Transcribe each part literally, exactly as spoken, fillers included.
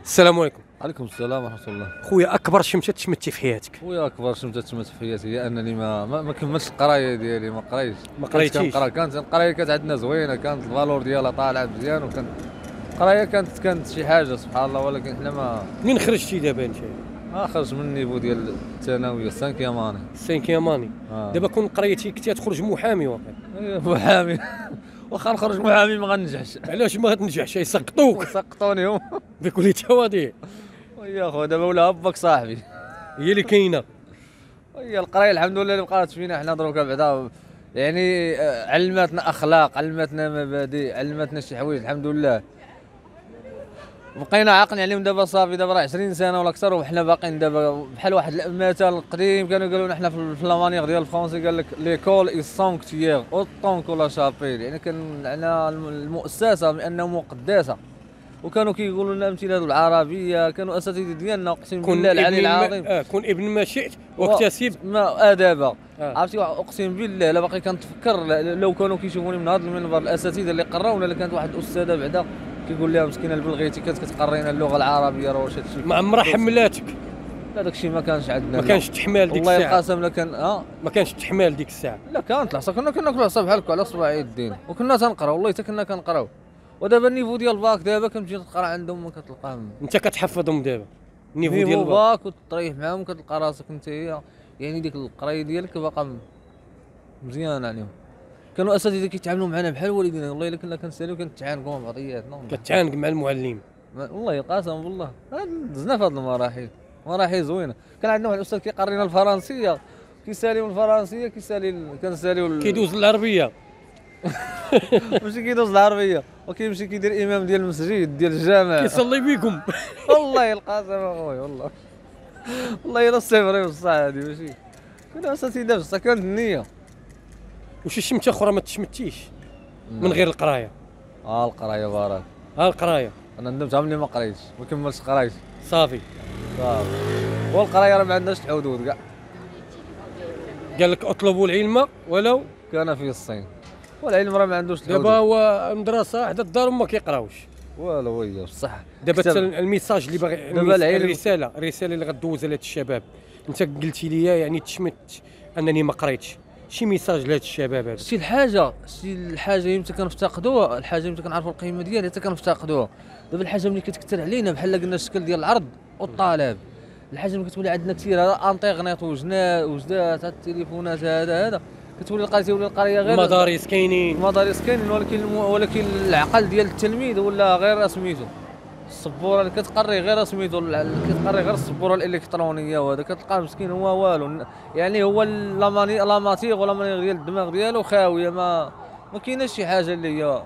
السلام عليكم. عليكم السلام ورحمة الله. خويا اكبر شمته تشمتي في حياتك؟ خويا اكبر شمتة تمت في حياتي هي انني ما ما, ما كملتش القرايه ديالي، ما قريتش. ما قريتيش؟ كنت كانت القرايه كانت عندنا زوينه، كانت الفالور ديالها طالعه مزيان، وكان القرايه كانت كانت شي حاجه سبحان الله، ولكن حنا ما منين خرجتي دابا انت؟ ما خرج من النيفو ديال الثانويه سانكيام اني. سانكيام اني. آه. دابا كون قريتي كنتي تخرج محامي واقع. إيه، محامي. واخا نخرج محامي ما غنجحش. علاش ما غتنجحش؟ يسقطوك. سقطوني هم. بكل تواضيع. ويا خو دابا ولا باك صاحبي. هي اللي كاينه. هي القرايه الحمد لله اللي بقات فينا حنا دروكا بعدا، يعني آه، علمتنا اخلاق، علمتنا مبادئ، علمتنا شي حوايج الحمد لله. بقينا عاقلين عليهم دابا صافي، دابا راه عشرين سنه ولا اكثر وحنا باقيين دابا بحال واحد المثال قديم كانوا يقولوا لنا حنا في لامانيغ ديال الفرونسي، قال لك ليكول اي سانكتيير اوطون كو لا شابيل، يعني كان على المؤسسه بانه مقدسه، وكانوا كيقولوا لنا امثله العربيه، كانوا اساتذه ديالنا اقسم بالله العلي العظيم. اه كن ابن ما شئت واكتسب ما ادابا. آه. عرفتي اقسم بالله لا باقي كنتفكر لو كانوا كيشوفوني من هذا المنبر الاساتذه اللي قراونا، اللي كانت واحد الاستاذه بعدا كيقول لها مسكينه البلغيتي كانت كتقرينا اللغه العربيه، راه واش هادشي ما عمرها حملاتك؟ لا داكشي ما كانش عندنا، ما كانش تحمال ديك والله الساعه؟ القسم لا كان اه ما كانش تحمال ديك الساعه؟ لا كانت العصا، كنا كناكلوا العصا بحال هكا على صباع يدين، وكنا تنقراو والله حتى كنا كنقراو. ودابا النيفو ديال الباك دابا كنمشي تقرا عندهم ما كتلقاهم. انت كتحفظهم دابا النيفو ديال نيفو الباك؟ باك وتطريح معاهم كتلقى راسك انت هي يعني ديك القرايه ديالك باقا مزيان عليهم. كانوا اساتذه كيتعاملوا معنا بحال والدينا، والله الا كنا كنساليو كنتعانقوا مع بعضياتنا، كتعانق مع المعلم. والله قسما بالله دزنا في هذه المراحل، مراحل زوينه. كان عندنا واحد الاستاذ كيقرينا الفرنسيه، كيساليو الفرنسيه كيسالي كنساليو كيدوز العربيه. ماشي كيدوز العربيه، وكيمشي كيدير امام ديال المسجد ديال الجامع كيصلي بكم. والله القسم اخويا والله والله الا الصفري بصح هادي ماشي كنا اساتذه بصح كانت النيه. وشي شمته اخرى ما تشمتيش من غير القرايه؟ اه القرايه بارك. ها القرايه انا ندمت عمري ما قريتش، ما كملتش قرايتي صافي. صافي. والقرايه راه ما عندناش حدود كاع. قال لك اطلبوا العلم ولو كان في الصين، والعلم راه ما عندوش الحدود. دابا هو المدرسه حدا الدار ما كيقراوش والو هي بصح. دابا حتى الميساج اللي باغي دابا العلم، الرساله الرساله اللي غدوزها لهاد الشباب، انت قلتي لي يعني تشمت انني ما قريتش، شي ميساج لهاد الشباب هذا؟ شي الحاجه شي الحاجه يمكن كنفتقدوها، الحاجه يمكن كنعرفوا القيمه ديالها حتى كنفتقدوها. دابا الحاجه ملي كتكثر علينا بحال قلنا الشكل ديال العرض والطلب، الحاجه ملي كتولي عندنا كثير هذا انترنيت وجنا وجدات هاد التليفونات هذا هذا كتولي القريه تولي القريه غير المدارس كاينين، المدارس كاينين، ولكن ولكن العقل ديال التلميذ ولا غير سميتو السبوره اللي كتقري غير سميتو كتقري غير السبوره الالكترونيه، وهذا كتلقاه مسكين هو والو، يعني هو لاماني لاماتيغ ولا مانيغ ديال الدماغ ديالو خاويه، ما ما كايناش شي حاجه اللي هي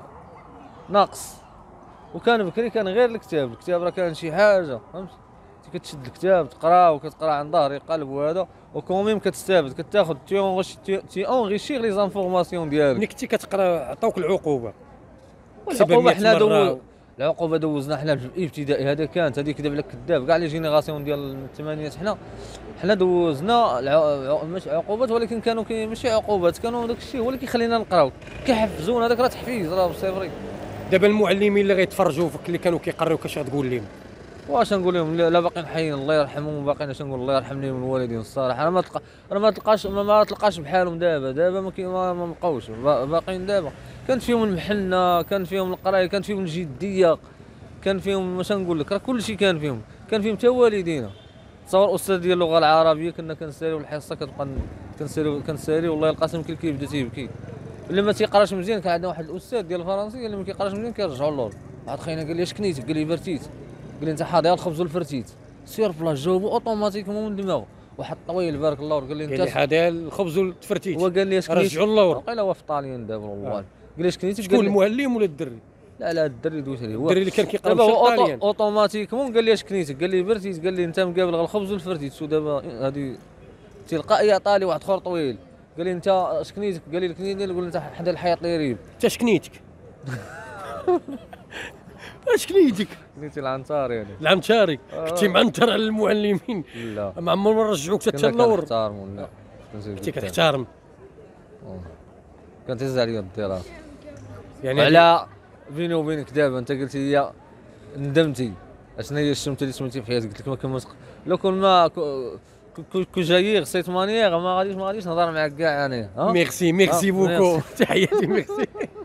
ناقص. وكان بكري كان غير الكتاب، الكتاب راه كان شي حاجه فهمتي، كتشد الكتاب تقرا وكتقرا عن ظهر قلب وهذا، وكوميم كتستافد كتاخذ تي اونغيشيغ لي زانفورماسيون ديالك. ملي كنتي كتقرا عطاوك العقوبه؟ العقوبه حنا دوز العقوبه دوزنا حنا في الابتدائي، هذا كانت هذيك دابا كذاب كاع لي جينيراسيون ديال الثمانينات، حنا حنا دوزنا ماشي عقوبات، ولكن كانوا كي ماشي عقوبات، كانوا داك الشيء هو اللي كيخلينا نقراو، كيحفزونا، هذاك راه تحفيز راه بالصفري. دابا المعلمين اللي غيتفرجوا فيك اللي كانوا كيقريو كاش غتقول لهم؟ واش نقول لهم؟ لا باقيين حيين الله يرحمهم، باقيين اش نقول الله يرحم لهم الوالدين الصراحه، راه ما تلقى راه ما تلقاش ما, ما تلقاش بحالهم دابا، دابا ما كي ما, ما بقاوش باقيين دابا. كانت فيهم المحنه، كان فيهم القرايه، كان فيهم الجديه، كان فيهم واش نقول لك راه كل شيء كان فيهم، كان فيهم حتى والدينا. تصور استاذ ديال اللغه العربيه كنا كنساليو الحصه كتبقى كنساليو كنساليو والله القسم كل كيبدا تيبكي، اللي ما تيقراش مزيان. كان عندنا واحد الاستاذ ديال الفرنسيه اللي ما كيقراش مزيان كيرجعوا اللور، واحد خينا قال لي اش كنيت؟ قال لي فرتيت، قال لي انت حاضر الخبز والفرتيت سير بلا جاوبو اوتوماتيكمون من دماغه، واحد طويل بارك الله قال لي انت قال لي حاضر الخبز والتفرتيت، هو قال لي اش كنيت؟ رجعوا اللور. وقيلا هو في طاليان دابا والله. قال لي اش كنيت؟ شكون المعلم ولا الدري؟ لا لا الدري دويت عليه، هو الدري اللي كان كيقرا بالطاليان اوتوماتيكمون. قال لي اش كنيت؟ قال لي فرتيت، قال لي انت مقابل غير الخبز والفرتيت، ودابا هذه تلقائي عطى لي واحد اخر طويل قال لي انت اش كنيتك؟ قال لي الكنيت ديالي، قول انت حدا الحياط اللي ريب. انت اش كنيتك؟ اش كنيتك؟ كنيتي العنتار يعني العنتاري. كنتي معنتر على المعلمين؟ لا ما عمر ما رجعوك حتى اللور؟ كنحتارمو لا كنتي كتحتارم؟ كانت تهز عليا الدراسه يعني على بيني وبينك دابا انت قلتي لي ندمتي، اشنا هي الشمته اللي سميتي في حياتك؟ قلت لك ما كنت لو كون ما كو- كو كو جايير سيت مانيير ما غاديش ما غاديش نهضر معاك كاع يعني ها ميرسي ميرسي آه، بوكو ميرسي. تحياتي ميرسي